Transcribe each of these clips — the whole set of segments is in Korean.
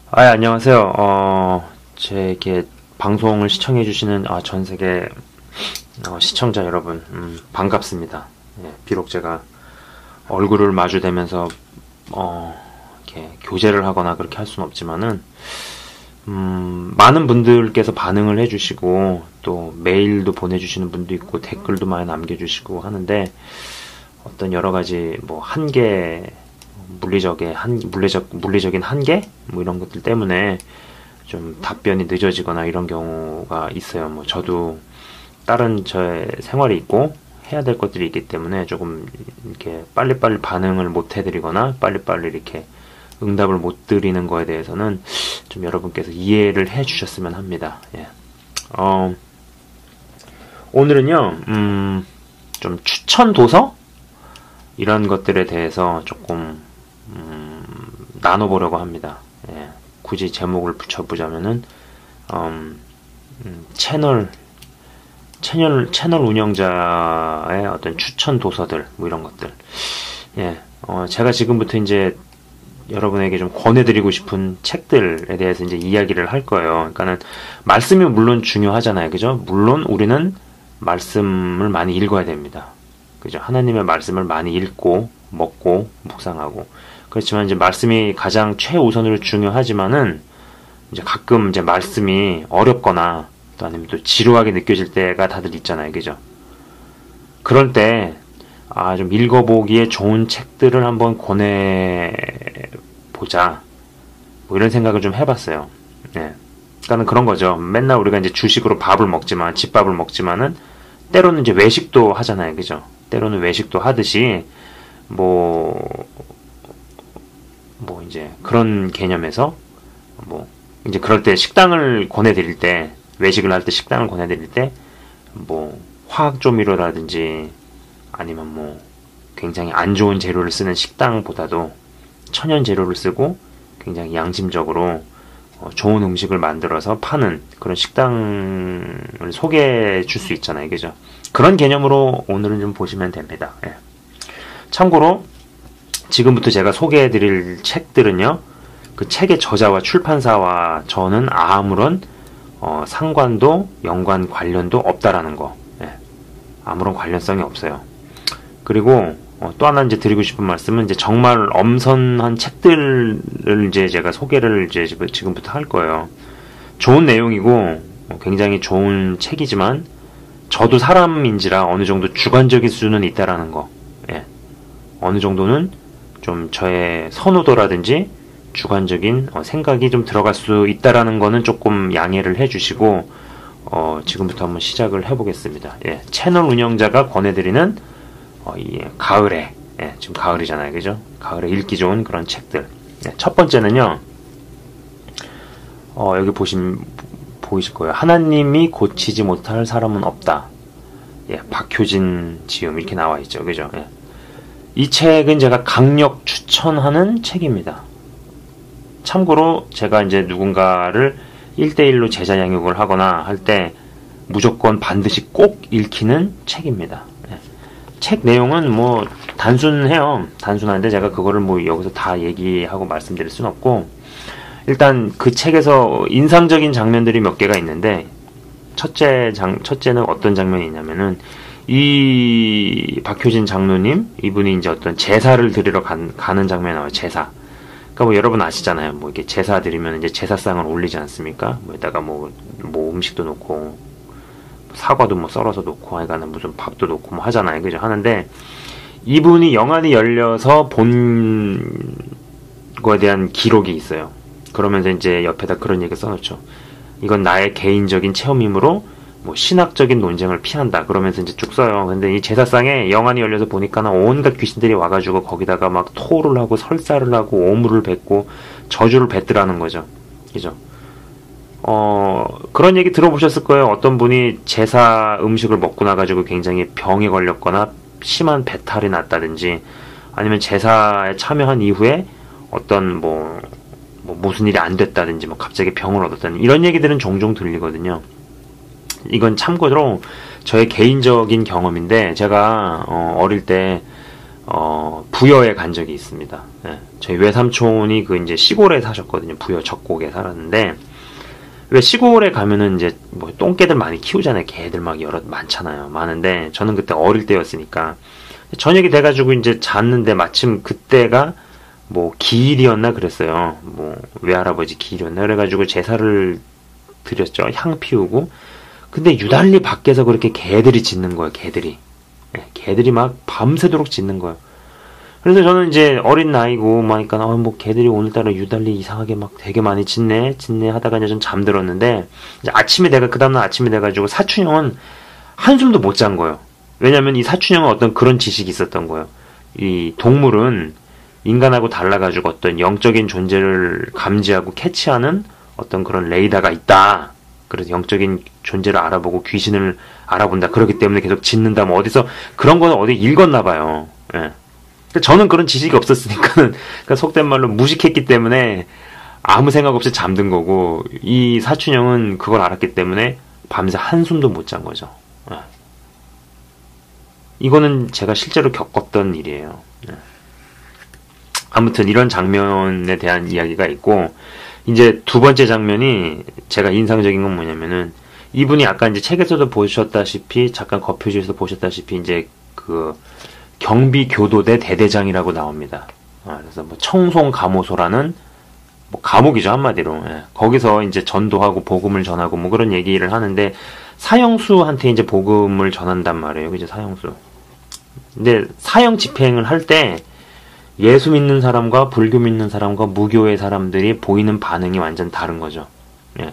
안녕하세요. 제 이렇게 방송을 시청해주시는 전 세계 시청자 여러분, 반갑습니다. 예, 비록 제가 얼굴을 마주대면서 이렇게 교제를 하거나 그렇게 할 수는 없지만은 많은 분들께서 반응을 해주시고 또 메일도 보내주시는 분도 있고 댓글도 많이 남겨주시고 하는데 어떤 여러 가지 뭐 한계 물리적인 한계? 뭐 이런 것들 때문에 좀 답변이 늦어지거나 이런 경우가 있어요. 뭐 저도 다른 저의 생활이 있고 해야 될 것들이 있기 때문에 조금 이렇게 빨리빨리 반응을 못 해드리거나 빨리빨리 이렇게 응답을 못 드리는 거에 대해서는 좀 여러분께서 이해를 해 주셨으면 합니다. 예. 오늘은요, 좀 추천 도서? 이런 것들에 대해서 조금 나눠보려고 합니다. 예, 굳이 제목을 붙여보자면은 채널 운영자의 어떤 추천 도서들 뭐 이런 것들. 예, 제가 지금부터 이제 여러분에게 좀 권해드리고 싶은 책들에 대해서 이제 이야기를 할 거예요. 그러니까는 말씀이 물론 중요하잖아요, 그죠? 물론 우리는 말씀을 많이 읽어야 됩니다. 그죠? 하나님의 말씀을 많이 읽고 먹고 묵상하고. 그렇지만 이제 말씀이 가장 최우선으로 중요하지만은 이제 가끔 이제 말씀이 어렵거나 또 아니면 또 지루하게 느껴질 때가 다들 있잖아요. 그죠? 그럴 때 좀 읽어보기에 좋은 책들을 한번 권해보자. 뭐 이런 생각을 좀 해봤어요. 예. 그러니까는 그런 거죠. 맨날 우리가 이제 주식으로 밥을 먹지만, 집밥을 먹지만은 때로는 이제 외식도 하잖아요. 그죠? 때로는 외식도 하듯이 이제 그런 개념에서 이제 그럴 때 식당을 권해드릴 때, 외식을 할 때 식당을 권해드릴 때 화학조미료라든지 아니면 굉장히 안 좋은 재료를 쓰는 식당보다도 천연 재료를 쓰고 굉장히 양심적으로 좋은 음식을 만들어서 파는 그런 식당을 소개해 줄 수 있잖아요. 그죠? 그런 개념으로 오늘은 좀 보시면 됩니다. 예. 참고로 지금부터 제가 소개해 드릴 책들은요, 그 책의 저자와 출판사와 저는 아무런 상관도 연관 관련도 없다라는 거. 예. 아무런 관련성이 없어요. 그리고 또 하나 이제 드리고 싶은 말씀은 이제 정말 엄선한 책들을 이제 제가 소개를 이제 지금부터 할 거예요. 좋은 내용이고 굉장히 좋은 책이지만 저도 사람인지라 어느 정도 주관적일 수는 있다라는 거. 예. 어느 정도는 좀 저의 선호도라든지 주관적인 생각이 좀 들어갈 수 있다라는 거는 조금 양해를 해주시고 지금부터 한번 시작을 해보겠습니다. 예. 채널 운영자가 권해드리는 가을에, 예, 지금 가을이잖아요, 그죠? 가을에 읽기 좋은 그런 책들. 예, 첫 번째는요, 여기 보이실 거예요. 하나님이 고치지 못할 사람은 없다. 예, 박효진 지음 이렇게 나와 있죠, 그죠? 예. 이 책은 제가 강력 추천하는 책입니다. 참고로 제가 이제 누군가를 1대1로 제자 양육을 하거나 할 때 무조건 반드시 꼭 읽히는 책입니다. 예. 책 내용은 단순해요. 단순한데 제가 그거를 여기서 다 얘기하고 말씀드릴 수는 없고, 일단 그 책에서 인상적인 장면들이 몇 개가 있는데, 첫째는 어떤 장면이 있냐면은, 이 박효진 장로님, 이분이 이제 어떤 제사를 드리러 가는 장면이 나와요. 제사. 그러니까 여러분 아시잖아요. 이렇게 제사 드리면 이제 제사상을 올리지 않습니까? 여기다가 음식도 놓고, 사과도 썰어서 놓고, 하여간은 무슨 밥도 놓고 하잖아요. 그죠? 하는데, 이분이 영안이 열려서 본 거에 대한 기록이 있어요. 그러면서 이제 옆에다 그런 얘기 써놓죠. 이건 나의 개인적인 체험이므로 신학적인 논쟁을 피한다. 그러면서 이제 쭉 써요. 근데 이 제사상에 영안이 열려서 보니까 온갖 귀신들이 와가지고 거기다가 막 토를 하고 설사를 하고 오물을 뱉고 저주를 뱉더라는 거죠. 그죠? 그런 얘기 들어보셨을 거예요. 어떤 분이 제사 음식을 먹고 나가지고 굉장히 병에 걸렸거나 심한 배탈이 났다든지, 아니면 제사에 참여한 이후에 어떤 무슨 일이 안 됐다든지 갑자기 병을 얻었다든지 이런 얘기들은 종종 들리거든요. 이건 참고로 저의 개인적인 경험인데, 제가 어릴 때 부여에 간 적이 있습니다. 예, 저희 외삼촌이 그 이제 시골에 사셨거든요. 부여 적곡에 살았는데, 왜 시골에 가면은 이제 뭐 똥개들 많이 키우잖아요. 개들 막 여러 많잖아요. 많은데 저는 그때 어릴 때였으니까 저녁이 돼가지고 이제 잤는데 마침 그때가 뭐 기일이었나 그랬어요. 뭐 외할아버지 기일이었나 그래가지고 제사를 드렸죠. 향 피우고. 근데 유달리 밖에서 그렇게 개들이 짖는 거예요. 개들이. 예, 개들이 막 밤새도록 짖는 거예요. 그래서 저는 이제 어린 나이고 하니까 뭐 개들이 오늘따라 유달리 이상하게 막 되게 많이 짖네 하다가 이제 좀 잠들었는데, 이제 아침에 그 다음날 아침에 돼가지고 사춘형은 한숨도 못 잔 거예요. 왜냐면 이 사춘형은 어떤 그런 지식이 있었던 거예요. 이 동물은 인간하고 달라가지고 어떤 영적인 존재를 감지하고 캐치하는 어떤 그런 레이더가 있다. 그래서 영적인 존재를 알아보고 귀신을 알아본다. 그렇기 때문에 계속 짖는다. 뭐 어디서 그런 거는 어디 읽었나 봐요. 예. 저는 그런 지식이 없었으니까는, 그러니까 속된 말로 무식했기 때문에 아무 생각 없이 잠든 거고, 이 사춘형은 그걸 알았기 때문에 밤새 한숨도 못 잔 거죠. 예. 이거는 제가 실제로 겪었던 일이에요. 예. 아무튼 이런 장면에 대한 이야기가 있고, 이제 두 번째 장면이 제가 인상적인 건 뭐냐면은, 이분이 아까 이제 책에서도 보셨다시피, 잠깐 거표지에서 보셨다시피, 이제 그 경비교도대 대대장이라고 나옵니다. 그래서 뭐 청송감호소라는 뭐 감옥이죠, 한마디로. 예. 거기서 이제 전도하고 복음을 전하고 뭐 그런 얘기를 하는데, 사형수한테 이제 복음을 전한단 말이에요. 그죠, 사형수. 근데 사형 집행을 할 때 예수 믿는 사람과 불교 믿는 사람과 무교의 사람들이 보이는 반응이 완전 다른 거죠. 예.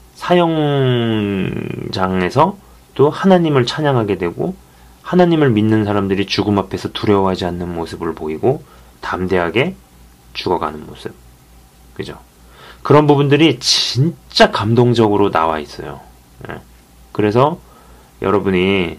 사형장에서 또 하나님을 찬양하게 되고, 하나님을 믿는 사람들이 죽음 앞에서 두려워하지 않는 모습을 보이고 담대하게 죽어가는 모습. 그죠? 그런 부분들이 진짜 감동적으로 나와 있어요. 예. 그래서 여러분이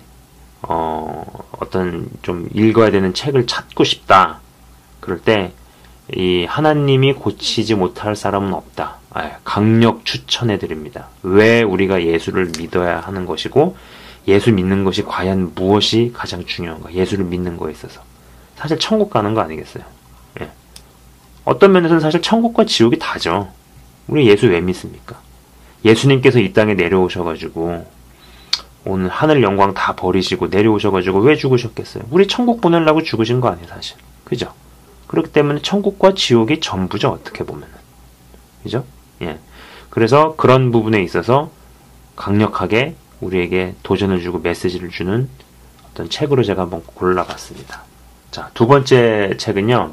어떤 좀 읽어야 되는 책을 찾고 싶다. 그럴 때 이 하나님이 고치지 못할 사람은 없다. 강력 추천해 드립니다. 왜 우리가 예수를 믿어야 하는 것이고, 예수 믿는 것이 과연 무엇이 가장 중요한가? 예수를 믿는 거에 있어서. 사실 천국 가는 거 아니겠어요? 예. 어떤 면에서는 사실 천국과 지옥이 다죠. 우리 예수 왜 믿습니까? 예수님께서 이 땅에 내려오셔가지고 오늘 하늘 영광 다 버리시고 내려오셔가지고 왜 죽으셨겠어요? 우리 천국 보내려고 죽으신 거 아니에요, 사실. 그죠? 그렇기 때문에 천국과 지옥이 전부죠, 어떻게 보면은. 그죠? 예. 그래서 그런 부분에 있어서 강력하게 우리에게 도전을 주고 메시지를 주는 어떤 책으로 제가 한번 골라봤습니다. 자, 두 번째 책은요,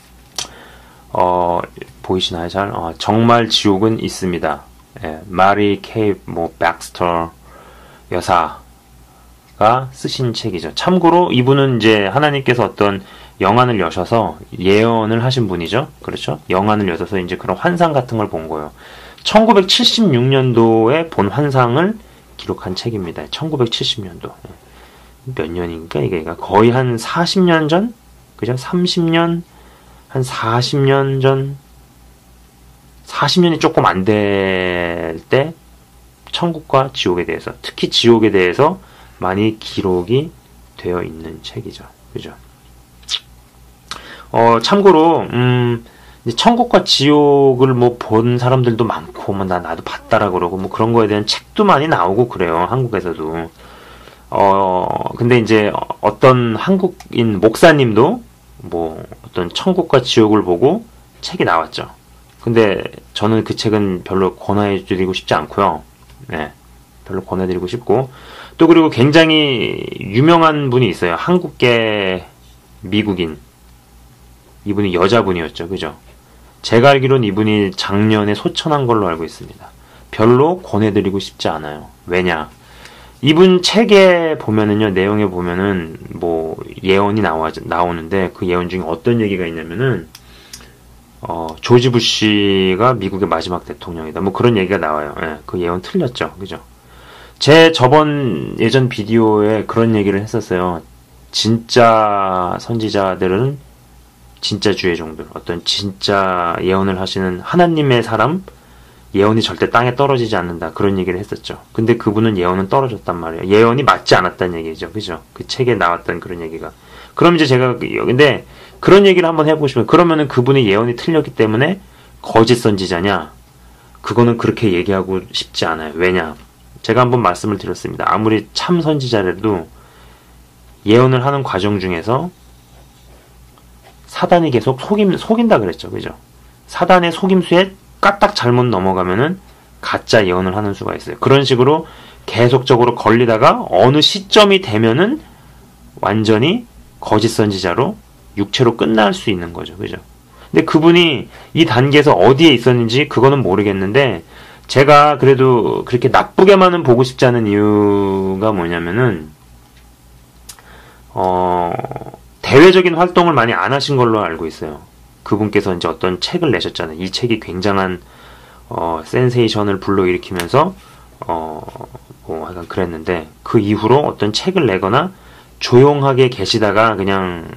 보이시나요, 잘? 정말 지옥은 있습니다. 예, 마리 케이 백스터 여사가 쓰신 책이죠. 참고로 이분은 이제 하나님께서 어떤 영안을 여셔서 예언을 하신 분이죠. 그렇죠? 영안을 여셔서 이제 그런 환상 같은 걸 본 거예요. 1976년도에 본 환상을 기록한 책입니다. 1970년도. 몇 년인가 이게 거의 한 40년 전? 그죠? 30년, 한 40년 전, 40년이 조금 안 될 때 천국과 지옥에 대해서, 특히 지옥에 대해서 많이 기록이 되어 있는 책이죠. 그죠? 참고로 천국과 지옥을 뭐 본 사람들도 많고, 뭐 나도 봤다라 그러고, 뭐 그런 거에 대한 책도 많이 나오고 그래요, 한국에서도. 근데 이제 어떤 한국인 목사님도 뭐 어떤 천국과 지옥을 보고 책이 나왔죠. 근데 저는 그 책은 별로 권해드리고 싶지 않고요. 네, 별로 권해드리고 싶고, 또 그리고 굉장히 유명한 분이 있어요. 한국계 미국인. 이분이 여자분이었죠. 그죠? 제가 알기로는 이분이 작년에 소천한 걸로 알고 있습니다. 별로 권해드리고 싶지 않아요. 왜냐? 이분 책에 보면은요, 내용에 보면은 뭐 예언이 나오는데, 그 예언 중에 어떤 얘기가 있냐면은 조지 부시가 미국의 마지막 대통령이다. 뭐 그런 얘기가 나와요. 예, 그 예언 틀렸죠. 그죠? 제 예전 비디오에 그런 얘기를 했었어요. 진짜 선지자들은 진짜 주의 종들, 어떤 진짜 예언을 하시는 하나님의 사람, 예언이 절대 땅에 떨어지지 않는다. 그런 얘기를 했었죠. 근데 그분은 예언은 떨어졌단 말이에요. 예언이 맞지 않았다는 얘기죠. 그죠? 그 책에 나왔던 그런 얘기가. 그럼 이제 제가, 근데 그런 얘기를 한번 해보고 싶어요. 그러면은 그분의 예언이 틀렸기 때문에 거짓 선지자냐? 그거는 그렇게 얘기하고 싶지 않아요. 왜냐? 제가 한번 말씀을 드렸습니다. 아무리 참 선지자라도 예언을 하는 과정 중에서 사단이 계속 속인다 그랬죠. 그죠? 사단의 속임수에 까딱 잘못 넘어가면은 가짜 예언을 하는 수가 있어요. 그런 식으로 계속적으로 걸리다가 어느 시점이 되면은 완전히 거짓 선지자로 육체로 끝날 수 있는 거죠. 그죠? 근데 그분이 이 단계에서 어디에 있었는지 그거는 모르겠는데 제가 그래도 그렇게 나쁘게만은 보고 싶지 않은 이유가 뭐냐면은 대외적인 활동을 많이 안 하신 걸로 알고 있어요. 그분께서 이제 어떤 책을 내셨잖아요. 이 책이 굉장한 센세이션을 불러일으키면서 뭐 약간 그랬는데 그 이후로 어떤 책을 내거나 조용하게 계시다가 그냥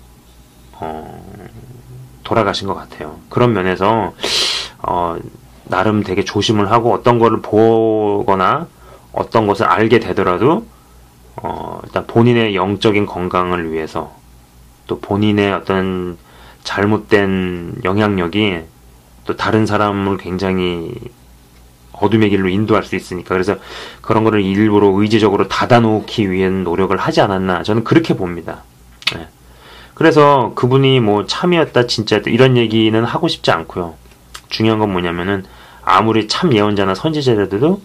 돌아가신 것 같아요. 그런 면에서 나름 되게 조심을 하고 어떤 거를 보거나 어떤 것을 알게 되더라도 일단 본인의 영적인 건강을 위해서 또 본인의 어떤 잘못된 영향력이 또 다른 사람을 굉장히 어둠의 길로 인도할 수 있으니까 그래서 그런 거를 일부러 의지적으로 닫아놓기 위한 노력을 하지 않았나 저는 그렇게 봅니다. 네. 그래서 그분이 뭐 참이었다 진짜였다 이런 얘기는 하고 싶지 않고요. 중요한 건 뭐냐면은 아무리 참 예언자나 선지자라도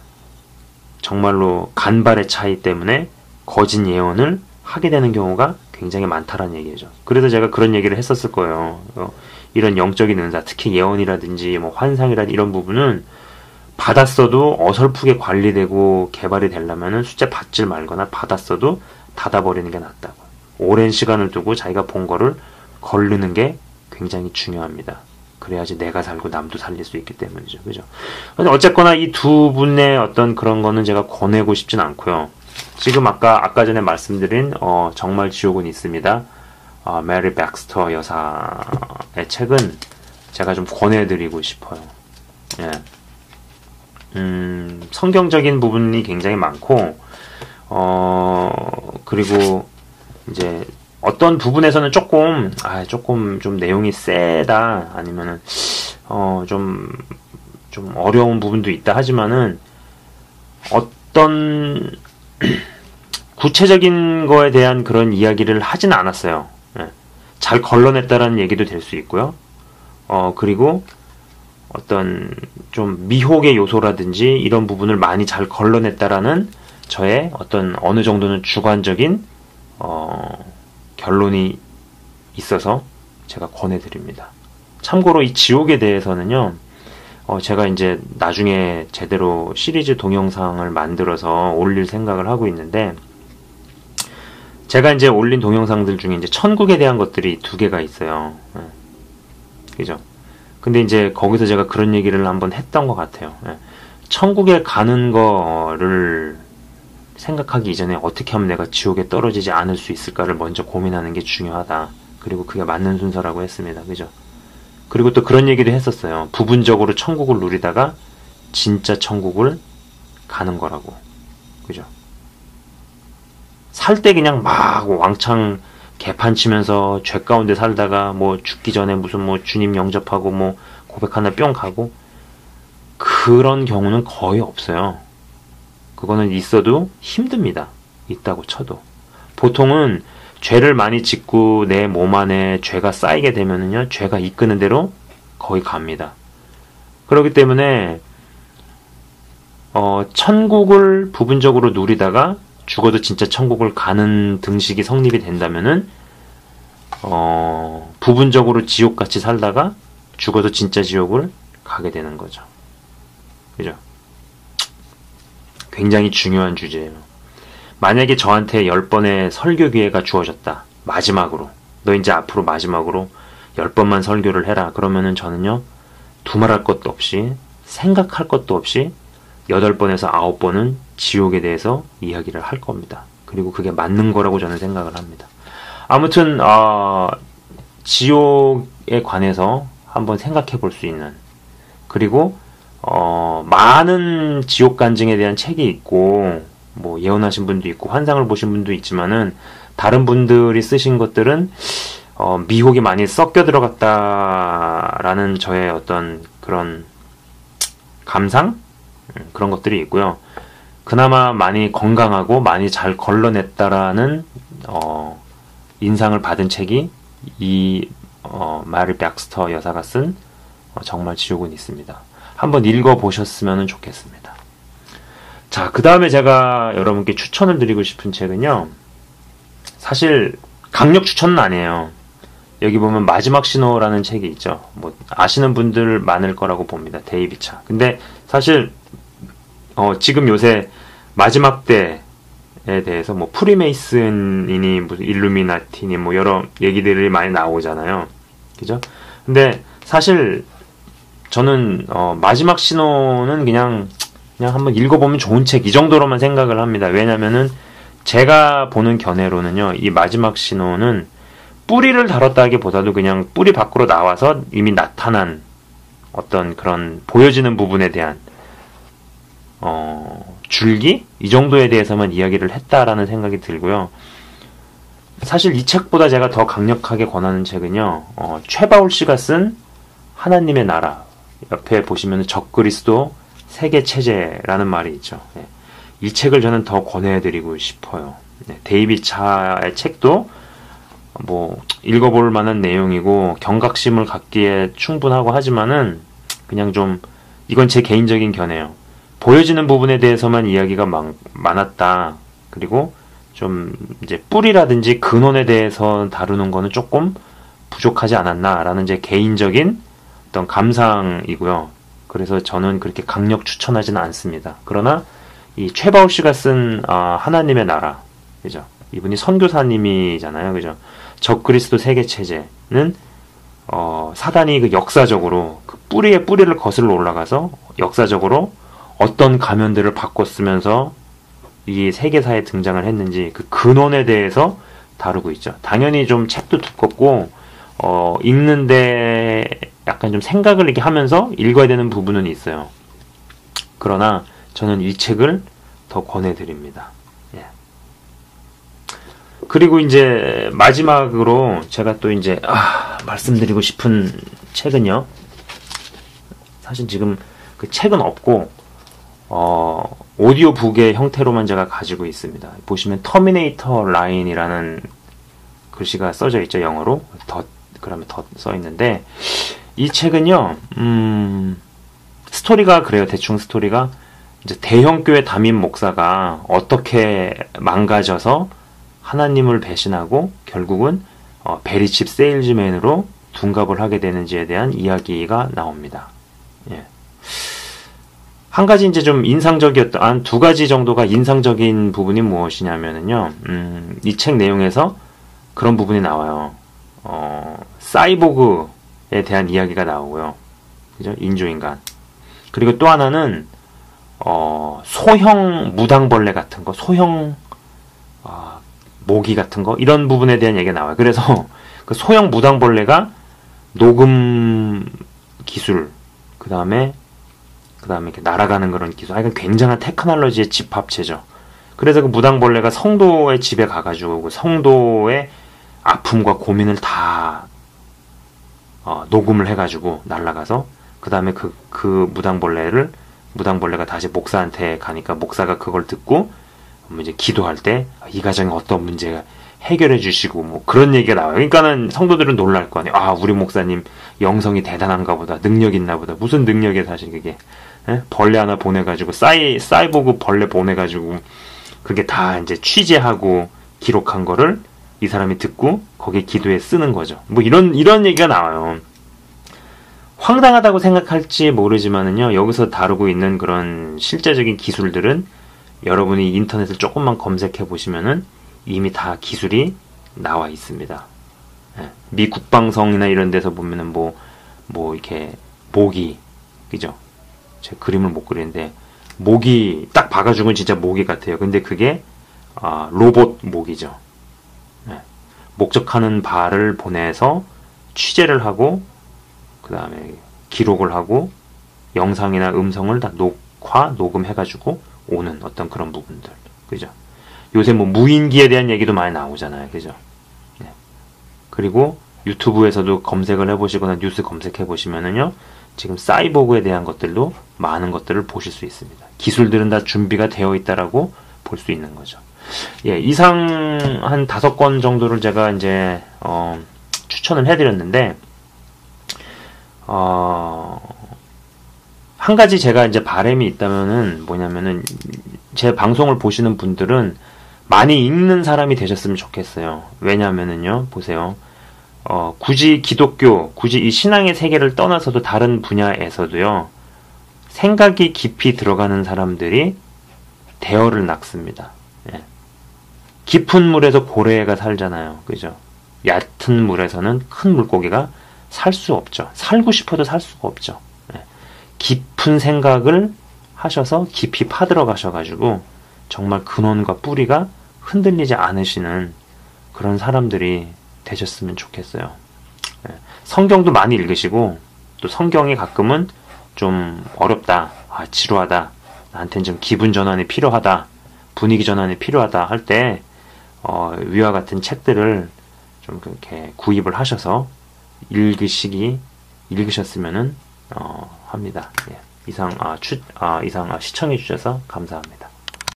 정말로 간발의 차이 때문에 거짓 예언을 하게 되는 경우가 굉장히 많다라는 얘기죠. 그래서 제가 그런 얘기를 했었을 거예요. 이런 영적인 은사, 특히 예언이라든지 뭐 환상이라든지 이런 부분은 받았어도 어설프게 관리되고 개발이 되려면은 숫자 받질 말거나 받았어도 닫아버리는 게 낫다고. 오랜 시간을 두고 자기가 본 거를 거르는 게 굉장히 중요합니다. 그래야지 내가 살고 남도 살릴 수 있기 때문이죠. 그죠? 근데 어쨌거나 이 두 분의 어떤 그런 거는 제가 권하고 싶진 않고요. 지금 아까 전에 말씀드린 정말 지옥은 있습니다. 메리 백스터 여사의 책은 제가 좀 권해드리고 싶어요. 예. 성경적인 부분이 굉장히 많고 그리고 이제 어떤 부분에서는 조금 좀 내용이 세다 아니면은 좀 어려운 부분도 있다 하지만은 어떤 구체적인 거에 대한 그런 이야기를 하진 않았어요. 예. 잘 걸러냈다라는 얘기도 될 수 있고요. 그리고 어떤 좀 미혹의 요소라든지 이런 부분을 많이 잘 걸러냈다라는 저의 어떤 어느 정도는 주관적인 결론이 있어서 제가 권해드립니다. 참고로 이 지옥에 대해서는요, 제가 이제 나중에 제대로 시리즈 동영상을 만들어서 올릴 생각을 하고 있는데, 제가 이제 올린 동영상들 중에 이제 천국에 대한 것들이 2개가 있어요. 그죠? 근데 이제 거기서 제가 그런 얘기를 한번 했던 것 같아요. 천국에 가는 거를 생각하기 이전에 어떻게 하면 내가 지옥에 떨어지지 않을 수 있을까를 먼저 고민하는 게 중요하다. 그리고 그게 맞는 순서라고 했습니다. 그죠? 그리고 또 그런 얘기도 했었어요. 부분적으로 천국을 누리다가 진짜 천국을 가는 거라고. 그죠? 살 때 그냥 막 왕창 개판치면서 죄 가운데 살다가 뭐 죽기 전에 무슨 뭐 주님 영접하고 뭐 고백 하나 뿅 가고 그런 경우는 거의 없어요. 그거는 있어도 힘듭니다. 있다고 쳐도. 보통은 죄를 많이 짓고 내 몸 안에 죄가 쌓이게 되면은요, 죄가 이끄는 대로 거의 갑니다. 그렇기 때문에, 천국을 부분적으로 누리다가 죽어도 진짜 천국을 가는 등식이 성립이 된다면은, 부분적으로 지옥같이 살다가 죽어도 진짜 지옥을 가게 되는 거죠. 그죠? 굉장히 중요한 주제예요. 만약에 저한테 10번의 설교 기회가 주어졌다. 마지막으로. 너 이제 앞으로 마지막으로 10번만 설교를 해라. 그러면은 저는요. 두말할 것도 없이 생각할 것도 없이 8번에서 9번은 지옥에 대해서 이야기를 할 겁니다. 그리고 그게 맞는 거라고 저는 생각을 합니다. 아무튼 지옥에 관해서 한번 생각해 볼 수 있는 그리고 많은 지옥 간증에 대한 책이 있고, 뭐, 예언하신 분도 있고, 환상을 보신 분도 있지만은, 다른 분들이 쓰신 것들은, 미혹이 많이 섞여 들어갔다라는 저의 어떤 그런 감상? 그런 것들이 있고요. 그나마 많이 건강하고 많이 잘 걸러냈다라는, 인상을 받은 책이 이, 마리 백스터 여사가 쓴, 정말 지옥은 있습니다. 한번 읽어보셨으면 좋겠습니다. 자, 그 다음에 제가 여러분께 추천을 드리고 싶은 책은요. 사실 강력 추천은 아니에요. 여기 보면 마지막 신호라는 책이 있죠. 뭐 아시는 분들 많을 거라고 봅니다. 데이비 차. 근데 사실 지금 요새 마지막 때에 대해서 뭐 프리메이슨이니 무슨 일루미나티니 뭐 여러 얘기들이 많이 나오잖아요. 그죠? 근데 사실 저는 마지막 신호는 그냥 한번 읽어보면 좋은 책 이 정도로만 생각을 합니다. 왜냐면은 제가 보는 견해로는요, 이 마지막 신호는 뿌리를 다뤘다기보다도 그냥 뿌리 밖으로 나와서 이미 나타난 어떤 그런 보여지는 부분에 대한 줄기? 이 정도에 대해서만 이야기를 했다라는 생각이 들고요. 사실 이 책보다 제가 더 강력하게 권하는 책은요, 최바울 씨가 쓴 하나님의 나라. 옆에 보시면 적그리스도 세계체제라는 말이 있죠. 네. 이 책을 저는 더 권해드리고 싶어요. 네. 데이비 차의 책도 뭐 읽어볼 만한 내용이고 경각심을 갖기에 충분하고 하지만은 그냥 좀 이건 제 개인적인 견해예요. 보여지는 부분에 대해서만 이야기가 많았다. 그리고 좀 이제 뿌리라든지 근원에 대해서 다루는 거는 조금 부족하지 않았나라는 제 개인적인 어떤 감상이고요. 그래서 저는 그렇게 강력 추천하지는 않습니다. 그러나 이 최바울 씨가 쓴 하나님의 나라, 그죠? 이분이 선교사님이잖아요, 그죠? 적그리스도 세계 체제는 사단이 그 역사적으로 그 뿌리에 뿌리를 거슬러 올라가서 역사적으로 어떤 가면들을 바꿨으면서 이 세계사에 등장을 했는지 그 근원에 대해서 다루고 있죠. 당연히 좀 책도 두껍고 읽는데 약간 좀 생각을 이렇게 하면서 읽어야 되는 부분은 있어요. 그러나 저는 이 책을 더 권해드립니다. 예. 그리고 이제 마지막으로 제가 또 이제 말씀드리고 싶은 책은요. 사실 지금 그 책은 없고 오디오북의 형태로만 제가 가지고 있습니다. 보시면 터미네이터 라인이라는 글씨가 써져 있죠. 영어로 그러면 더 써 있는데 이 책은요. 스토리가 그래요. 대충 스토리가 이제 대형교회 담임 목사가 어떻게 망가져서 하나님을 배신하고 결국은 베리칩 세일즈맨으로 둔갑을 하게 되는지에 대한 이야기가 나옵니다. 예. 한 가지 이제 좀 인상적이었던, 한 두 가지 정도가 인상적인 부분이 무엇이냐면은요, 이 책 내용에서 그런 부분이 나와요. 사이보그에 대한 이야기가 나오고요. 그죠? 인조인간. 그리고 또 하나는, 소형 무당벌레 같은 거, 소형, 모기 같은 거, 이런 부분에 대한 얘기가 나와요. 그래서 그 소형 무당벌레가 녹음 기술, 그 다음에 이렇게 날아가는 그런 기술, 하여간 굉장한 테크놀로지의 집합체죠. 그래서 그 무당벌레가 성도의 집에 가가지고 그 성도의 아픔과 고민을 다 녹음을 해가지고 날아가서 그 다음에 그 무당벌레가 다시 목사한테 가니까 목사가 그걸 듣고 이제 기도할 때 이 가정에 어떤 문제가 해결해 주시고 뭐 그런 얘기가 나와요. 그러니까는 성도들은 놀랄 거 아니에요. 우리 목사님 영성이 대단한가 보다, 능력 있나 보다. 무슨 능력이에요, 사실 그게. 예? 벌레 하나 보내가지고 사이보그 벌레 보내가지고 그게 다 이제 취재하고 기록한 거를 이 사람이 듣고 거기에 기도에 쓰는 거죠. 뭐 이런 얘기가 나와요. 황당하다고 생각할지 모르지만은요, 여기서 다루고 있는 그런 실제적인 기술들은 여러분이 인터넷을 조금만 검색해 보시면은 이미 다 기술이 나와 있습니다. 예. 미 국방성이나 이런 데서 보면은 뭐 이렇게 모기, 그죠? 제 그림을 못 그리는데 모기 딱 박아주면 진짜 모기 같아요. 근데 그게 로봇 모기죠. 예. 목적하는 바를 보내서 취재를 하고 그 다음에 기록을 하고 영상이나 음성을 다 녹화, 녹음해가지고 오는 어떤 그런 부분들. 그죠? 요새 뭐 무인기에 대한 얘기도 많이 나오잖아요. 그죠? 네. 그리고 유튜브에서도 검색을 해보시거나 뉴스 검색해보시면은요, 지금 사이보그에 대한 것들도 많은 것들을 보실 수 있습니다. 기술들은 다 준비가 되어 있다라고 볼 수 있는 거죠. 예, 이상 한 5건 정도를 제가 이제, 추천을 해드렸는데, 한 가지 제가 이제 바람이 있다면은 뭐냐면은, 제 방송을 보시는 분들은 많이 읽는 사람이 되셨으면 좋겠어요. 왜냐면은요, 보세요. 굳이 기독교, 굳이 이 신앙의 세계를 떠나서도 다른 분야에서도요, 생각이 깊이 들어가는 사람들이 대어를 낚습니다. 예. 깊은 물에서 고래가 살잖아요. 그죠? 얕은 물에서는 큰 물고기가 살 수 없죠. 살고 싶어도 살 수가 없죠. 예. 깊은 생각을 하셔서 깊이 파들어 가셔가지고 정말 근원과 뿌리가 흔들리지 않으시는 그런 사람들이 되셨으면 좋겠어요. 예. 성경도 많이 읽으시고 또 성경이 가끔은 좀 어렵다, 지루하다, 나한테는 좀 기분 전환이 필요하다, 분위기 전환이 필요하다 할 때 위와 같은 책들을 좀 그렇게 구입을 하셔서 읽으셨으면은 합니다. 예. 이상 시청해 주셔서 감사합니다.